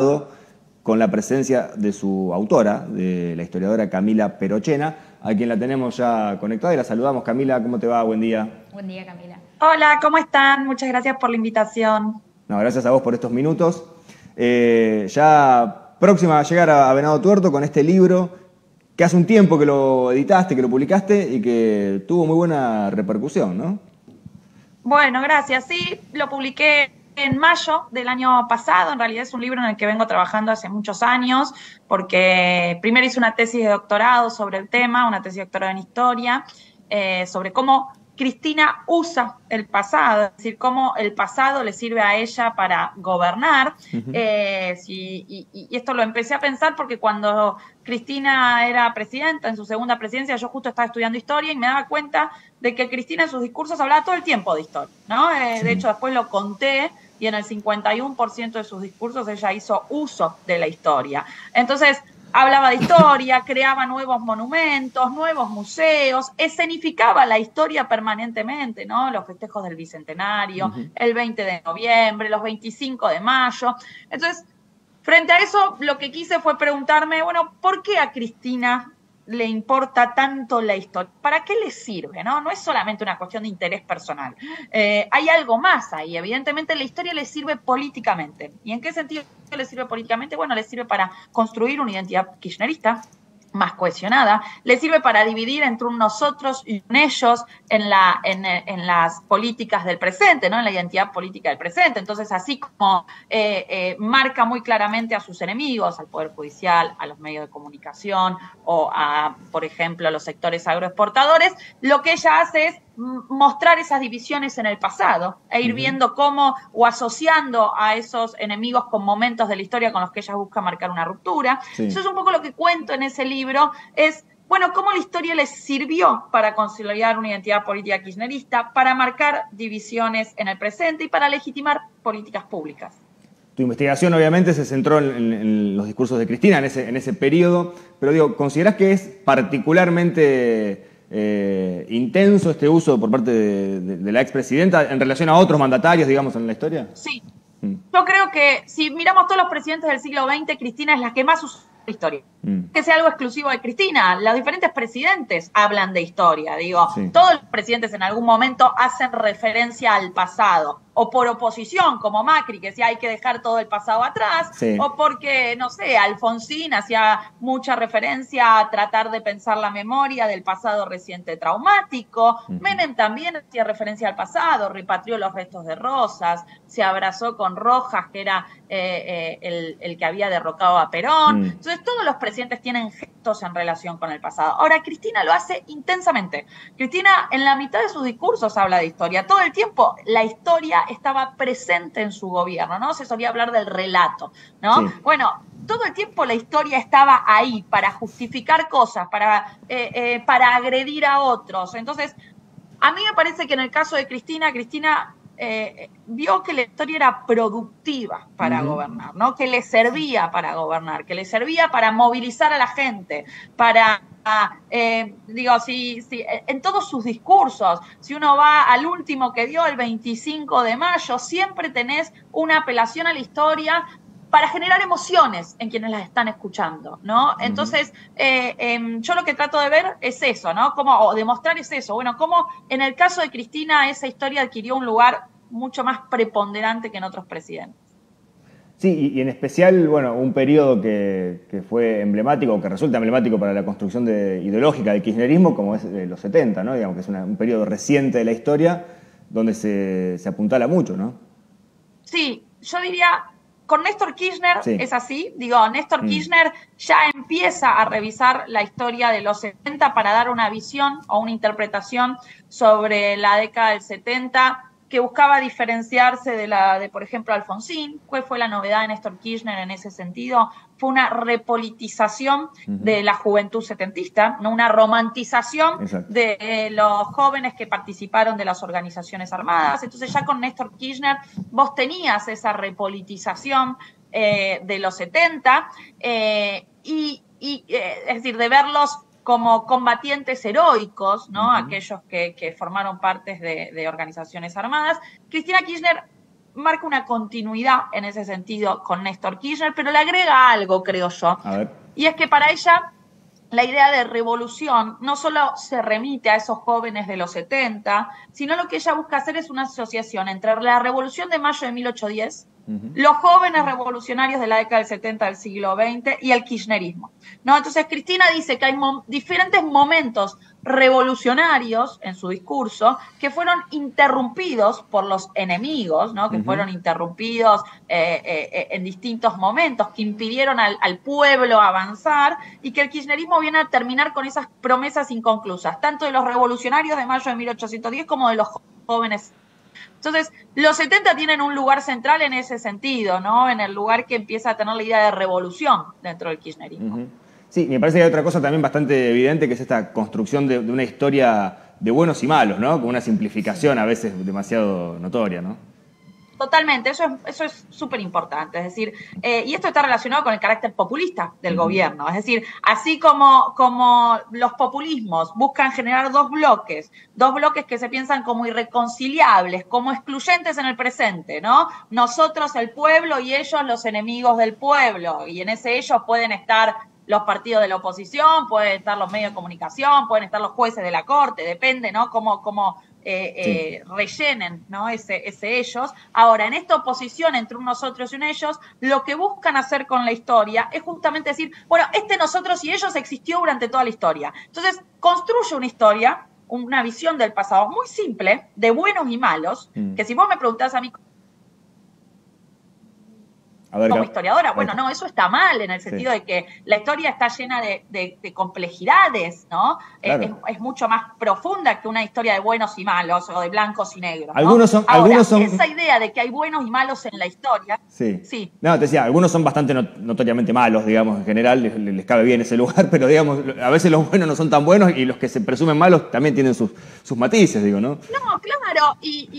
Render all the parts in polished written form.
con la presencia de su autora, de la historiadora Camila Perochena, a quien la tenemos ya conectada y la saludamos. Camila, ¿cómo te va? Buen día. Buen día, Camila. Hola, ¿cómo están? Muchas gracias por la invitación. No, gracias a vos por estos minutos. Ya próxima a llegar a Venado Tuerto con este libro, que hace un tiempo que lo editaste, que lo publicaste y que tuvo muy buena repercusión, ¿no? Bueno, gracias. Sí, lo publiqué en mayo del año pasado. En realidad es un libro en el que vengo trabajando hace muchos años, porque primero hice una tesis de doctorado sobre el tema, una tesis de doctorado en historia, sobre cómo Cristina usa el pasado, es decir, cómo el pasado le sirve a ella para gobernar. Y esto lo empecé a pensar porque cuando Cristina era presidenta, en su segunda presidencia, yo justo estaba estudiando historia y me daba cuenta de que Cristina en sus discursos hablaba todo el tiempo de historia, ¿no? De hecho, después lo conté y en el 51% de sus discursos ella hizo uso de la historia. Entonces, hablaba de historia, creaba nuevos monumentos, nuevos museos, escenificaba la historia permanentemente, ¿no? Los festejos del Bicentenario, el 20 de noviembre, los 25 de mayo. Entonces, frente a eso, lo que quise fue preguntarme, bueno, ¿por qué a Cristina le importa tanto la historia? ¿Para qué le sirve? No es solamente una cuestión de interés personal. Hay algo más ahí. Evidentemente la historia le sirve políticamente. ¿Y en qué sentido le sirve políticamente? Bueno, le sirve para construir una identidad kirchnerista más cohesionada, le sirve para dividir entre un nosotros y un ellos en las políticas del presente, ¿no? En la identidad política del presente. Entonces, así como marca muy claramente a sus enemigos, al Poder Judicial, a los medios de comunicación o a, por ejemplo, a los sectores agroexportadores, lo que ella hace es mostrar esas divisiones en el pasado e ir viendo cómo o asociando a esos enemigos con momentos de la historia con los que ella busca marcar una ruptura. Sí. Eso es un poco lo que cuento en ese libro, es, bueno, cómo la historia les sirvió para consolidar una identidad política kirchnerista, para marcar divisiones en el presente y para legitimar políticas públicas. Tu investigación obviamente se centró en los discursos de Cristina en ese periodo, pero digo, ¿considerás que es particularmente intenso este uso por parte de la expresidenta en relación a otros mandatarios, digamos, en la historia? Sí. Yo creo que si miramos todos los presidentes del siglo XX, Cristina es la que más usó la historia. Que sea algo exclusivo de Cristina. Los diferentes presidentes hablan de historia. Digo, todos los presidentes en algún momento hacen referencia al pasado. O por oposición, como Macri, que decía hay que dejar todo el pasado atrás. O porque, no sé, Alfonsín hacía mucha referencia a tratar de pensar la memoria del pasado reciente traumático. Menem también hacía referencia al pasado, repatrió los restos de Rosas, se abrazó con Rojas, que era el que había derrocado a Perón. Entonces, todos los presidentes tienen gestos en relación con el pasado. Ahora, Cristina lo hace intensamente. Cristina, en la mitad de sus discursos habla de historia. Todo el tiempo la historia estaba presente en su gobierno, ¿no? Se solía hablar del relato, ¿no? Sí. Bueno, todo el tiempo la historia estaba ahí para justificar cosas, para agredir a otros. Entonces, a mí me parece que en el caso de Cristina vio que la historia era productiva para gobernar, ¿no? Que le servía para gobernar, que le servía para movilizar a la gente, para en todos sus discursos, si uno va al último que dio el 25 de mayo, siempre tenés una apelación a la historia para generar emociones en quienes las están escuchando, ¿no? Entonces, yo lo que trato de ver es eso, ¿no? O demostrar es eso. Bueno, cómo en el caso de Cristina esa historia adquirió un lugar mucho más preponderante que en otros presidentes. Sí, y en especial, bueno, un periodo que fue emblemático, o que resulta emblemático para la construcción ideológica del kirchnerismo, como es los 70, ¿no? Digamos que es un periodo reciente de la historia donde se apuntala mucho, ¿no? Sí, yo diría, con Néstor Kirchner es así. Digo, Néstor Kirchner ya empieza a revisar la historia de los 70 para dar una visión o una interpretación sobre la década del 70 que buscaba diferenciarse de por ejemplo, Alfonsín. ¿Cuál fue la novedad de Néstor Kirchner en ese sentido? Fue una repolitización de la juventud setentista, ¿no? Una romantización de los jóvenes que participaron de las organizaciones armadas. Entonces ya con Néstor Kirchner vos tenías esa repolitización de los 70 es decir, de verlos como combatientes heroicos, ¿no? Aquellos que formaron partes de organizaciones armadas. Cristina Kirchner marca una continuidad en ese sentido con Néstor Kirchner, pero le agrega algo, creo yo. A ver. Y es que para ella la idea de revolución no solo se remite a esos jóvenes de los 70, sino lo que ella busca hacer es una asociación entre la Revolución de Mayo de 1810, los jóvenes revolucionarios de la década del 70 del siglo XX y el kirchnerismo, ¿no? Entonces Cristina dice que hay diferentes momentos revolucionarios en su discurso que fueron interrumpidos por los enemigos, ¿no? Que fueron interrumpidos en distintos momentos, que impidieron al pueblo avanzar, y que el kirchnerismo viene a terminar con esas promesas inconclusas, tanto de los revolucionarios de mayo de 1810 como de los jóvenes. Entonces, los 70 tienen un lugar central en ese sentido, ¿no? En el lugar que empieza a tener la idea de revolución dentro del kirchnerismo. Sí, me parece que hay otra cosa también bastante evidente, que es esta construcción de una historia de buenos y malos, ¿no? Con una simplificación a veces demasiado notoria, ¿no? Totalmente, eso es súper importante, es decir, y esto está relacionado con el carácter populista del gobierno, es decir, así como los populismos buscan generar dos bloques que se piensan como irreconciliables, como excluyentes en el presente, ¿no? Nosotros el pueblo y ellos los enemigos del pueblo, y en ese ellos pueden estar los partidos de la oposición, pueden estar los medios de comunicación, pueden estar los jueces de la corte, depende, ¿no? Cómo rellenen, ¿no? ese ellos. Ahora, en esta oposición entre un nosotros y un ellos, lo que buscan hacer con la historia es justamente decir, bueno, este nosotros y ellos existió durante toda la historia. Entonces, construye una historia, una visión del pasado muy simple, de buenos y malos, que si vos me preguntás a mí como historiadora, bueno, no, eso está mal en el sentido de que la historia está llena de complejidades, ¿no? Claro. Es mucho más profunda que una historia de buenos y malos o de blancos y negros, ¿no? Algunos son esa idea de que hay buenos y malos en la historia. Sí. No, te decía, algunos son bastante notoriamente malos, digamos, en general, les cabe bien ese lugar, pero digamos, a veces los buenos no son tan buenos y los que se presumen malos también tienen sus matices, digo, ¿no? No, claro,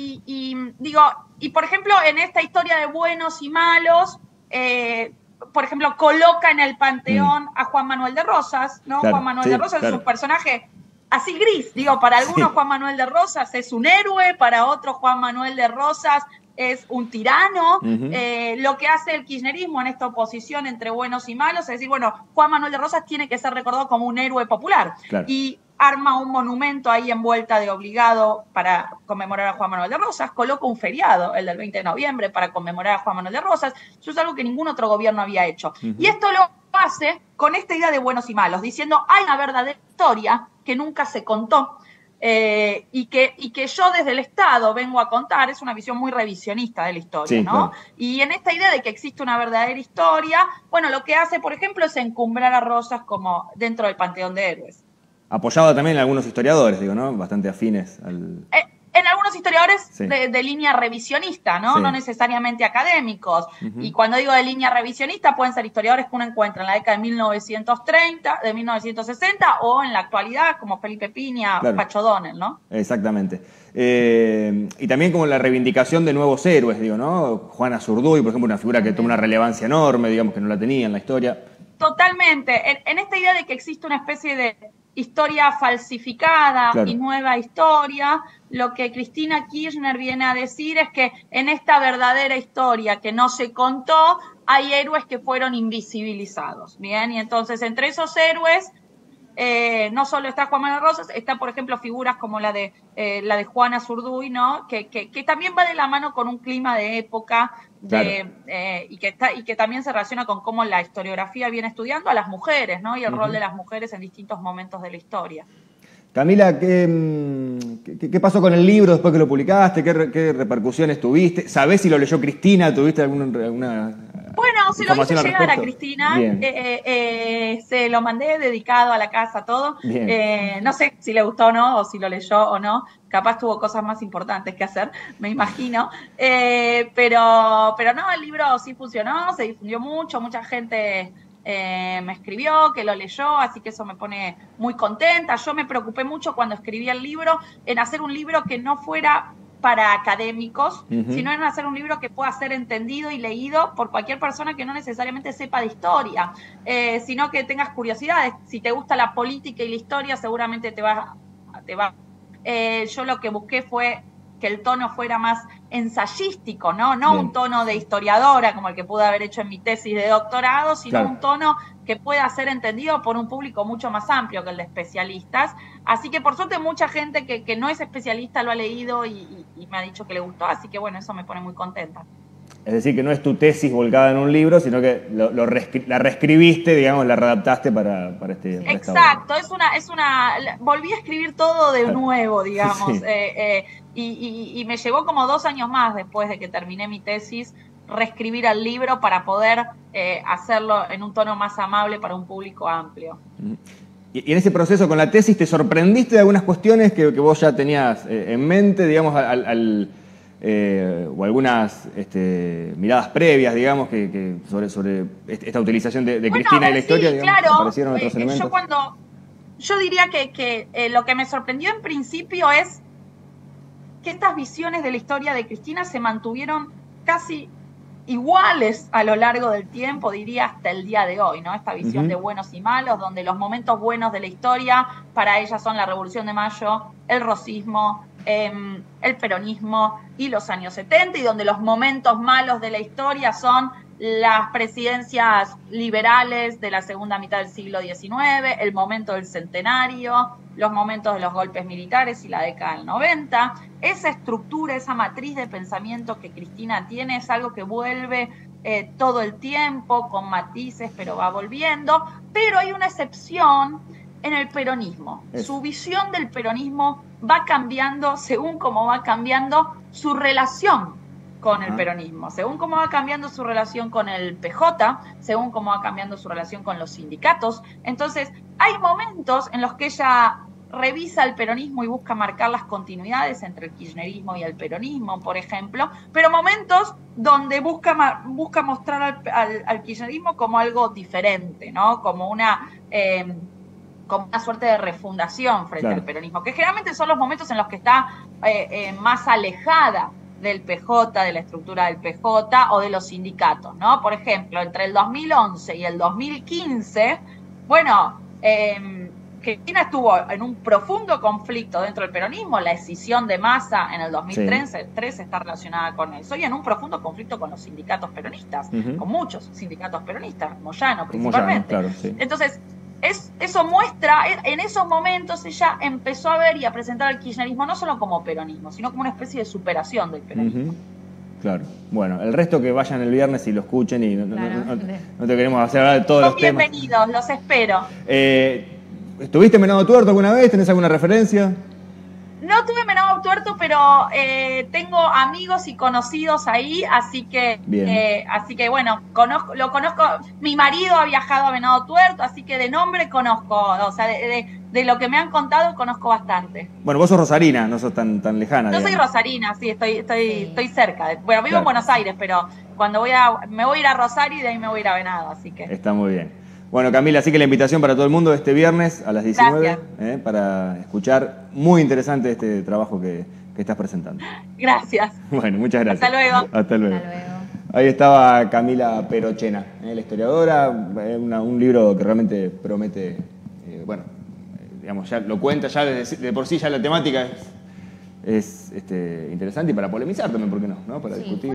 y por ejemplo, en esta historia de buenos y malos, por ejemplo, coloca en el panteón a Juan Manuel de Rosas, ¿no? Claro, Juan Manuel de Rosas es un personaje así gris, digo, para algunos Juan Manuel de Rosas es un héroe, para otros Juan Manuel de Rosas es un tirano. Lo que hace el kirchnerismo en esta oposición entre buenos y malos es decir, bueno, Juan Manuel de Rosas tiene que ser recordado como un héroe popular. Claro. Y arma un monumento ahí en vuelta de obligado para conmemorar a Juan Manuel de Rosas, coloca un feriado, el del 20 de noviembre, para conmemorar a Juan Manuel de Rosas. Eso es algo que ningún otro gobierno había hecho. Y esto lo hace con esta idea de buenos y malos, diciendo, hay una verdadera historia que nunca se contó, y que yo desde el Estado vengo a contar. Es una visión muy revisionista de la historia, ¿no? Claro. Y en esta idea de que existe una verdadera historia, bueno, lo que hace, por ejemplo, es encumbrar a Rosas como dentro del panteón de héroes. Apoyado también en algunos historiadores, digo, ¿no? Bastante afines al... En algunos historiadores de línea revisionista, ¿no? No necesariamente académicos. Y cuando digo de línea revisionista, pueden ser historiadores que uno encuentra en la década de 1930, de 1960, o en la actualidad, como Felipe Piña, claro. Pacho Donel, ¿no? Exactamente. Y también como la reivindicación de nuevos héroes, digo, ¿no? Juana Azurduy, por ejemplo, una figura que toma una relevancia enorme, digamos, que no la tenía en la historia. Totalmente. En esta idea de que existe una especie de historia falsificada, claro. Y nueva historia, lo que Cristina Kirchner viene a decir es que en esta verdadera historia que no se contó, hay héroes que fueron invisibilizados, ¿bien? Y entonces entre esos héroes no solo está Juan Manuel Rosas, está, por ejemplo, figuras como la de Juana Azurduy, ¿no? Que también va de la mano con un clima de época claro. Y que también se relaciona con cómo la historiografía viene estudiando a las mujeres, ¿no? Y el rol de las mujeres en distintos momentos de la historia. Camila, ¿qué pasó con el libro después que lo publicaste? ¿Qué repercusiones tuviste? ¿Sabés si lo leyó Cristina? ¿Tuviste alguna Bueno, se lo hice llegar a Cristina, se lo mandé dedicado a la casa, todo. No sé si le gustó o no, o si lo leyó o no. Capaz tuvo cosas más importantes que hacer, me imagino. Pero no, el libro sí funcionó, se difundió mucho, mucha gente me escribió que lo leyó, así que eso me pone muy contenta. Yo me preocupé mucho cuando escribí el libro en hacer un libro que no fuera para académicos, sino en hacer un libro que pueda ser entendido y leído por cualquier persona que no necesariamente sepa de historia, sino que tengas curiosidades. Si te gusta la política y la historia, seguramente te va. Yo lo que busqué fue que el tono fuera más ensayístico, ¿no? No Bien. un tono de historiadora como el que pude haber hecho en mi tesis de doctorado, sino Claro. un tono que pueda ser entendido por un público mucho más amplio que el de especialistas. Así que por suerte mucha gente que no es especialista lo ha leído y me ha dicho que le gustó, así que bueno, eso me pone muy contenta. Es decir, que no es tu tesis volcada en un libro, sino que la reescribiste, digamos, la readaptaste para este... para esta obra. Exacto, volví a escribir todo de nuevo, digamos, Sí. y me llevó como 2 años más después de que terminé mi tesis, reescribir el libro para poder hacerlo en un tono más amable para un público amplio. Y en ese proceso con la tesis, ¿te sorprendiste de algunas cuestiones que vos ya tenías en mente, digamos, o algunas miradas previas, digamos, sobre esta utilización de Cristina y la historia, digamos, claro, aparecieron otros elementos? Yo diría que lo que me sorprendió en principio es que estas visiones de la historia de Cristina se mantuvieron casi iguales a lo largo del tiempo, diría hasta el día de hoy, ¿no? Esta visión de buenos y malos, donde los momentos buenos de la historia para ella son la Revolución de Mayo, el rosismo, el peronismo y los años 70, y donde los momentos malos de la historia son las presidencias liberales de la segunda mitad del siglo XIX, el momento del centenario, los momentos de los golpes militares y la década del 90. Esa estructura, esa matriz de pensamiento que Cristina tiene es algo que vuelve todo el tiempo, con matices, pero va volviendo. Pero hay una excepción en el peronismo. Su visión del peronismo va cambiando según cómo va cambiando su relación con el peronismo, según cómo va cambiando su relación con el PJ, según cómo va cambiando su relación con los sindicatos. Entonces, hay momentos en los que ella revisa el peronismo y busca marcar las continuidades entre el kirchnerismo y el peronismo, por ejemplo, pero momentos donde busca mostrar al kirchnerismo como algo diferente, ¿no? Como una suerte de refundación frente al peronismo, que generalmente son los momentos en los que está más alejada del PJ, de la estructura del PJ o de los sindicatos, ¿no? Por ejemplo, entre el 2011 y el 2015, bueno, Cristina estuvo en un profundo conflicto dentro del peronismo, la escisión de Massa en el 2003 está relacionada con eso, y en un profundo conflicto con los sindicatos peronistas, con muchos sindicatos peronistas, Moyano principalmente. Moyano, claro, sí. Entonces, eso muestra, en esos momentos ella empezó a ver y a presentar al kirchnerismo no solo como peronismo, sino como una especie de superación del peronismo. Claro. Bueno, el resto que vayan el viernes y lo escuchen y no te queremos hacer hablar de todos los temas. Bienvenidos, los espero. ¿Estuviste en Venado Tuerto alguna vez? ¿Tenés alguna referencia? No tuve Venado Tuerto, pero tengo amigos y conocidos ahí, así que bueno, lo conozco. Mi marido ha viajado a Venado Tuerto, así que de nombre conozco, o sea, de lo que me han contado conozco bastante. Bueno, vos sos rosarina, no sos tan lejana. Yo soy rosarina, sí, estoy cerca. Bueno, vivo en Buenos Aires, pero cuando me voy a ir a Rosario y de ahí me voy a ir a Venado, así que. Está muy bien. Bueno, Camila, así que la invitación para todo el mundo este viernes a las 19 para escuchar. Muy interesante este trabajo que estás presentando. Gracias. Bueno, muchas gracias. Hasta luego. Hasta luego. Ahí estaba Camila Perochena, la historiadora, un libro que realmente promete, digamos, ya lo cuenta, ya de por sí ya la temática es interesante, y para polemizar también, ¿por qué no? Para discutir.